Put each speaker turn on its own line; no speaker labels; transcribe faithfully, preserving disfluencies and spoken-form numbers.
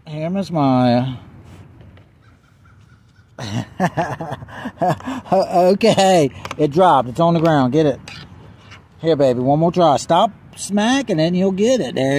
Here, Miss Maya. Okay, it dropped. It's on the ground. Get it. Here, baby. One more try. Stop smacking it and you'll get it. There.